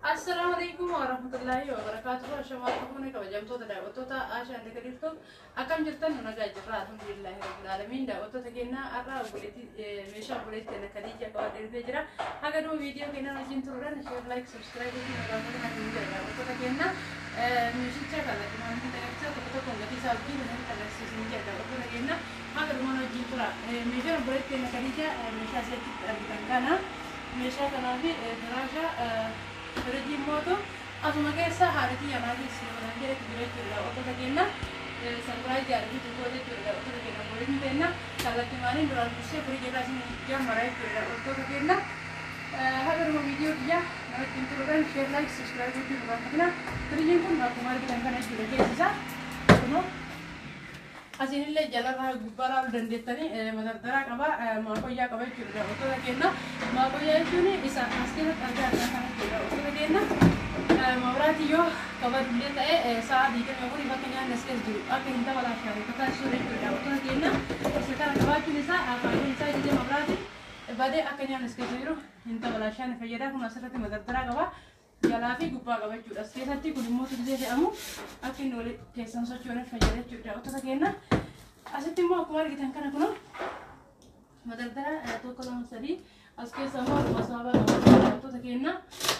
السلام عليكم ورحمة الله وبركاته. شمالكم كوجمتو دعوتو تا عشان ذكرتكم أكم جرتن ونجاج الحمد لله رب العالمين. دعوتو تجينا أرى بولتي مشا بولتي أنا كديجة قاعد الفجرة هذا دو فيديو كنا نجين تورن شير لايك سبسكرايب كنا رامون هنجين دعوتو تجينا مشي تشكل لكن ما نحن تكتب كتب كنا في سابقين من الأساسين دعوتو تجينا هذا دو ما نجين تورا مشا بولتي أنا كديجة مشا سكت أربعنا مشا كنا في دراسة فرجي موتو أسمع كيسا هارتي أنا في سيرنا جري كبيرة كبيرة أوتو تكينا سنبراي جاربي تقولي كبيرة أوتو تكينا بولين بينا كلا تمانين دولار بس فرجي لازم جام مراي كبيرة أوتو تكينا هذا هو فيديو dia نرجع نتورن شير لايك سبسكرايب كده بقولنا فرجي كم aku mari kita akan aja lagi bisa kuno asin ile jalan gubara dan detani madardara kaba makoya kaba kira auto tagena makoya itu ni bisa askira ada akan kira auto tagena mabrati yo kaba duleta saat di kan aku bakanya naskes dulu akan kita wala shari kata sore kira auto tagena sekarang kaba ini sa apa ini sa jadi mabrati bade akan naskes dulu kita wala shani fayada kuma sarati madardara kaba Jalafi gubba kaba kira sekali kudu mau tuh jadi amu akan nolak kesan soalnya fayada kira auto tagena أسيتي مو أكمل كده كان أكونه مدرسة توكل مسري أسكي سمور مسابة تو تكينا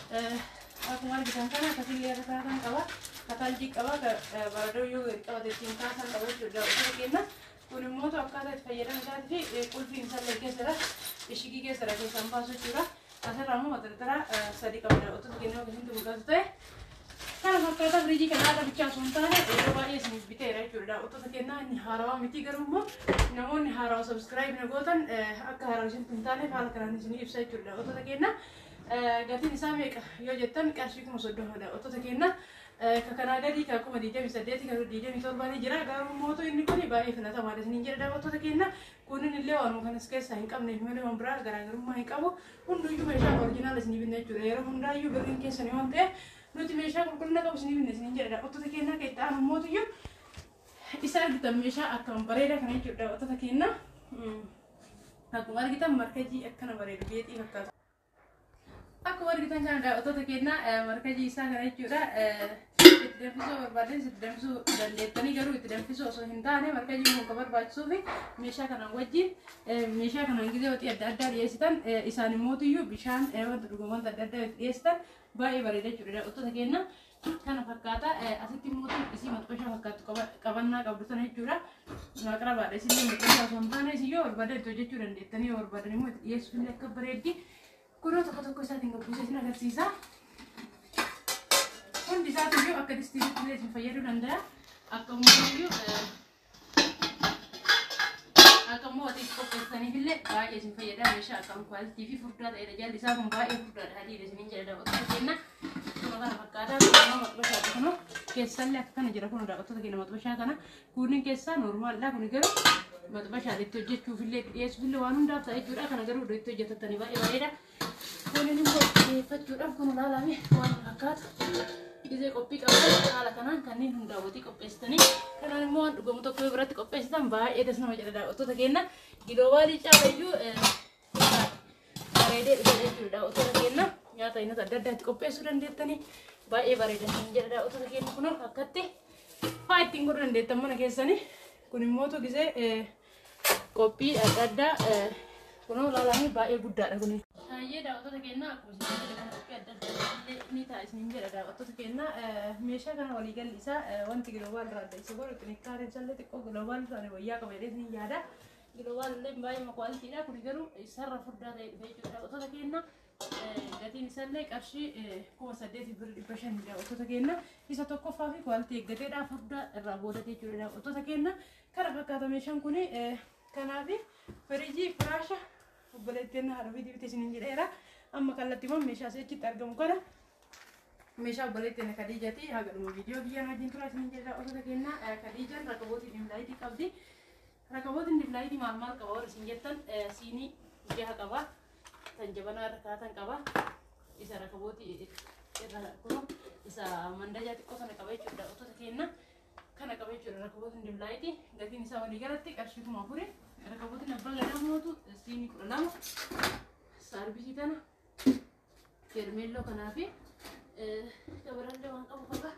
أكمل كده كان كتير يا كذا كوا كتال جي كوا كبردو يو كوا تيجي كاسان كوا جدا تو تكينا كل موت أكاد تفيران كذا في كل في إنسان لقى سرا إشيكي كسرا كسام باسو جورا أسر رامو مدرسة سري كبردو تو تكينا كهين تو بقى تو Karena fakta beri jika ada bicara sontane, itu bayi sini bicara curda. Untuk sekian ni harawa miti garumu, namun harawa subscribe nagotan, akka harawa sini tuntane kalau kerana sini website curda. Untuk sekian gati ni sami yo jetan kasih ku musuh doa. Untuk sekian kakana gadi kaku madija bisa deti kaku dija misal bani jira garumu tu ini kuni bayi fina sama ada sini jira. Untuk sekian kunin ni lewat mukan skes sahingkam ni mana membrar gara-gara rumah hingkamu, undu ju mesha original sini bina curda. Era hunda ju berin kes sini mante. Nuti mesha kulna ka usni binne sini jara auto takena kita anu moto yo isa kita mesha akan pareda kana curda auto takena aku mari kita markaji akan pareda beti makka aku mari kita kan ada auto takena markaji isa kana curda itu fiso berbadan itu fiso dan letani garu itu fiso so hintane markaji mo kabar bacu fi mesha kana wajib mesha kana ngide wati ada yesitan isani moto yo bishan ewa duguman ada yesitan bayi barida curida auto takena kana fakata asitti motu isi matqasha fakatu qabanna qabdutan jechura maqra baade sini matqasha sontane siyo barbade to jechura ndetani barbade mo yesu fille akka bareedi kuno tokko isaati ngabuse sina agarsiisa hundi isaati yo akka distiitti illee sin fayyaduu danda'a akka mootiyyuu akka mootii qopheessaniif illee baay'ee sin fayyada meeshaa akkam kwaaltii fi furdaa ta'edha jalli isaa kun baay'ee furdaadha hadiidha isiniin jedha auto takena kana fakkaata kana matqasha kana keessallee akka kana jira kun auto takena matqasha kana kunin keessa normaal dha kun garuu matqasha itti hojjechuuf illee dhiyeessuuf illee waan hundaaf ta'e jechuudha kana garuu itti hojjetatanii baay'ee bareeda kunin immoo dhiyeeffachuudhaaf kun ilaalame waan fakkaata Ise kopi kawan ala kanan kanin hunda wati kopestani kanan mo dhugamu tokko biratti qopheessitan baay'ee das nama jedha auto takena gilobali caalayyu bareede jechuudha auto takena nyaata inni adda addaatti qopheessuu dandeettani baay'ee bareedan jedha auto takena kun akkatti faayittiin godhuu dandeettan mana keessani kun immoo to gisee qophii adda addaa kun laalanii baay'ee guddaadha kun ayyeedha auto takena akkuma qophii adda addaa ni taasisin jedha auto takena meeshaa kana walii galli isaa wanti global raadda isa godhu xinikaaree jallee xiqqoo global taane wayyaa qabeedhees ni yaada global illee baay'ee makwaalitiidha kun garuu isarra furdaa ta'e dhufe jechuudha auto takena gatiin isallee qarshii 8,500 auto takena isa tokkoffaa fi kwaaliti eeggateedha furdaa irraa boodate jechuudha auto takena kana fakkaata meeshaan kun kanaafi firijii firaasha obboleettiin haadha fi dibite isiniin jedheera amma kallattiiwwan meeshaa seechitti argamu kana meeshaa obboleettiin Khadiijati hagadhuma viidiyoo biyya wajjin tura isiniin jedheera auto takena Khadiijaan rakabootiin dimlaayitii qabdi rakabootiin dimlaayitii maal qaba warra isin jettan siinii jaha qaba tan jabanaa irra kaatan qaba isa rakabootii irra kuno isa mandajaa xiqqoo sana qaba jechuudha auto takena kana qaba jechuudha rakabootiin dimlaayitii gatiin isaa walii galatti qarshii 1000 rakabootiin abbaa gadaa mootu siinii 12 saarbisii tana fermeelloo kanaa fi kabarallee waan qabu qaba.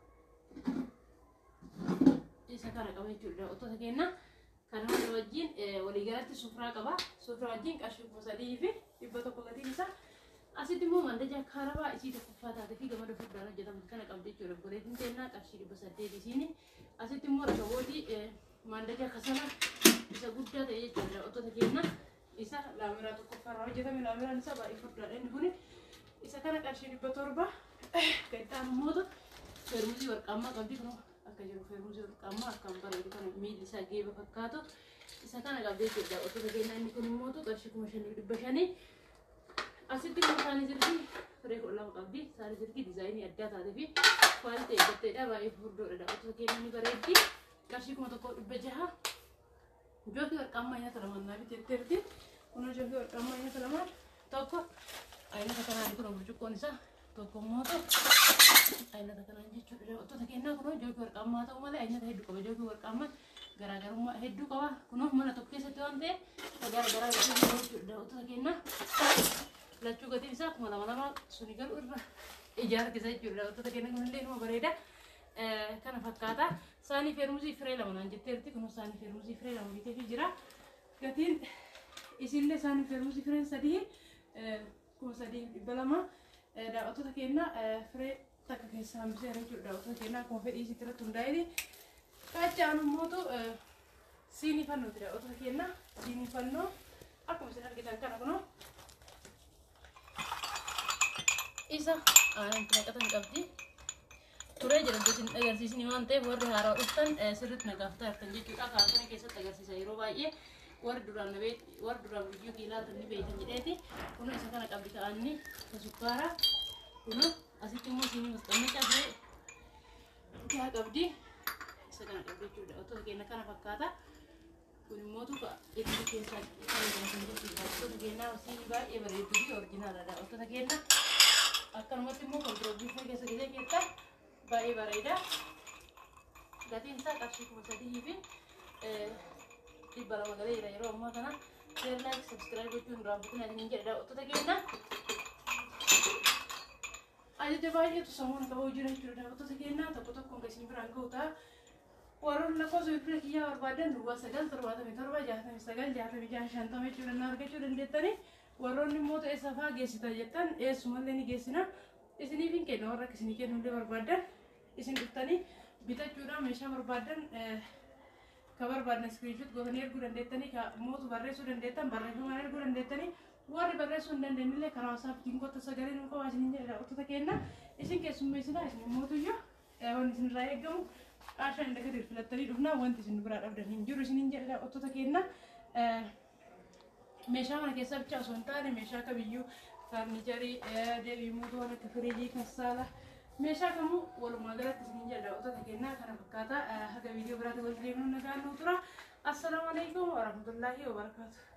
Isa kana qaba jechuudha. Ottoota keenya kana hunda wajjin waliigalatti sufraa qaba. Sufraa wajjin qarshii 3,000 fi 100 gatiin isaa. Asitti immoo maandaja kaarabaa isii tokkoffaa taatee fi gamada furdaan hojjetamtu kana qabdi jechuudha. Obboleettiin teennaa qarshii 800 isiini. Asitti immoo rakabootii maandaja kasala isa guddaa ta'e jechuudha. Ottoota keenya isa laameraa tokkoffaarraa hojjetame. Laameraan isaa baay'ee furdaadha inni kuni. Isa kana qarshii 700 gaixaan immoo feermuuzii warqaammaa qabdi kun akka jiru feermuuzii warqaammaa akkam bareedu kan miilli isaa geeba fakkaatu isa kana qabdi jechuudha. Ottoota keenya inni kun immoo qarshii 5,500 asitti immoo saanii jirti firee 12 qabdi. Saanii jirti diizaayinii addaa taatee fi kwaalite eeggatteedha baay'ee furdoodha. Ottoota keenya ni bareeddi qarshii 1,600 jookii warqaammaa nyaata lamaan naa biteetteerti. Kun jookii warqaammaa nyaata lamaan tokko aynata kanaan kun burcuqqoon isaa tokko immoo aynata kanaan jechuudha. Ottoota keenyaa kun jookii warqaammaa ta'u malee aynata hedduu qaba. Jookii warqaammaa garaagarummaa hedduu qaba. Kun mana tokko keessatti waan ta'eef garaagaraa jechuudha. Ottoota keenyaa lachuu gatiin isaa 2,200 suni garuu irra ijaartisa jechuudha. Ottoota keenya kunillee nama bareeda kana fakkaata. Saanii feermuuzii firee lama naan jetteerti. Kun saanii feermuuzii firee lama biteefi jira. Gatiin isinillee saanii feermuuzii fireen 3 3,200 daawwattoota keenya firee takka keessaa hambisee jechuudha. Daawwattoota keenya akkuma fedhii isitti irratti hundaa'ee kaachaan immoo siinii fannooti. Daawwattoota keenya siinii fannoo akkuma isin argitan kana kunoo isa aanan naqatan qabdi. Turee jedhamtu isin agarsiisni waan ta'eef warri haaraa dhuftan sirriitti nagaaftaa jirtan jechuudha. Kaartona keessatti agarsiisa yeroo baay'ee warri duraan biyyuu ilaaltan ni beekan jedheeti. Kun isa kana qabdi ta'anni sukkaara. Kun asitti immoo siinii masqalmacaa firee qabdi. Isa kana qabdi jechuudha. Ottoota keenya kana fakkaata. Kun immoo itti keessaa kan jechuudha. Ottoota keenya siinii baay'ee bareedduu fi orjinaalaadha. Ottoota keenya akkanumatti immoo kontiroobii keessa gahee keessaa baay'ee bareeda. Gatiin isaa qarshii 3,000 fi 200 galeera yeroo ammaa kana. Share, like, subscribe gochuun raawwatiin asiin jedha. Ottoota keenya ajaja baay'eetu samuun qabuu jira jechuudha. Ottoota keenya tokko tokkoon kan isin biraan ga'u ta'a. Warroonni lakkoofsa bilbila kiyyaa barbaadan 977 69 66 50 jechuudha argachuu dandeettani. Warroonni immoo ta'e safaa geessitan jettan eessumallee ni geessina. Isiniif hin kenna warra isinii kennullee barbaadan isin dhuftanii bitachuudhaan meeshaa barbaadan ka barbaadan screenshot gootanii erguu dandeettanii ka mootu barreessuu dandeettan barreeffamaan erguu dandeettanii warri barreessuu hin dandeenyellee karaa WhatsApp goota sagalee nu qabaa isiniin jedha. Ottoota keenya isin keessummeessinaa isin mootuyyoo wanti isinirraa eegamu qaashaan inda gadi filattanii dhufnaa wanti isin biraa dhabdan hin jiru isiniin jedha. Ottoota keenya meeshaa mana keessa bicha osoo hin taane meeshaa kamiyyuu farniicharii deebii mootuu waan akka firiijii kassaala meeshaa kamuu walumaa galatti isiniin jedha. Ottoota keenya kana fakkaata. Haga viidiyoo biraatti walitti deemnu nagaan nu tura. Assalaamu alaikum warahmatullaahi wabarakaatuh.